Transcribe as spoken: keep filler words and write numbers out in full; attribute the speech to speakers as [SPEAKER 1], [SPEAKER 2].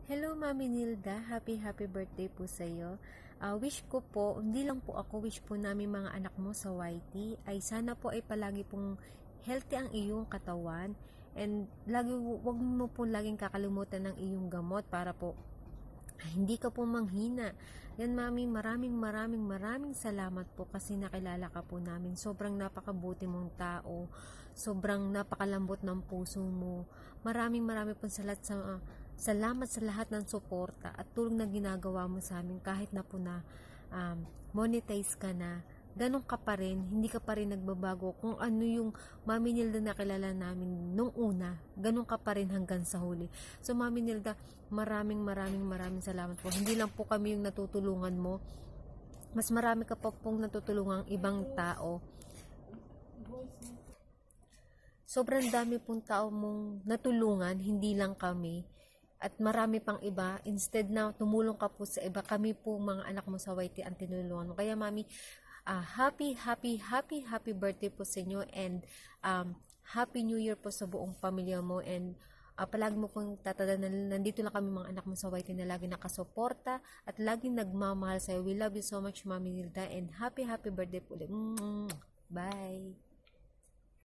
[SPEAKER 1] Hello, Mami Nilda. Happy, happy birthday po sa iyo. Uh, wish ko po, hindi lang po ako, wish po namin mga anak mo sa Y T, ay sana po ay palagi pong healthy ang iyong katawan. And lagi, wag mo po laging kakalimutan ng iyong gamot para po ay, hindi ka po manghina. Yan, Mami, maraming maraming maraming salamat po kasi nakilala ka po namin. Sobrang napakabuti mong tao. Sobrang napakalambot ng puso mo. Maraming maraming po salamat sa uh, salamat sa lahat ng suporta at tulong na ginagawa mo sa amin kahit na po na um, monetize ka na. Ganun ka pa rin, hindi ka pa rin nagbabago. Kung ano yung Mami Nilda na kilala namin nung una, ganun ka pa rin hanggang sa huli. So Mami Nilda, maraming maraming maraming salamat po. Hindi lang po kami yung natutulungan mo, mas marami ka pa pong natutulungan ibang tao. Sobrang dami pong tao mong natulungan, hindi lang kami. At marami pang iba, instead na tumulong ka po sa iba, kami po mga anak mo sa Y T ang tinulungan mo. Kaya Mami, Uh, happy, happy, happy, happy birthday po sa inyo and um, happy new year po sa buong pamilya mo and uh, palagi mo pong tatandaan na nandito lang kami mga anak mo sa Y T na lagi nakasuporta at laging nagmamahal sa'yo. We love you so much, Mami Nilda, and happy, happy birthday po ulit. Mm-hmm. Bye!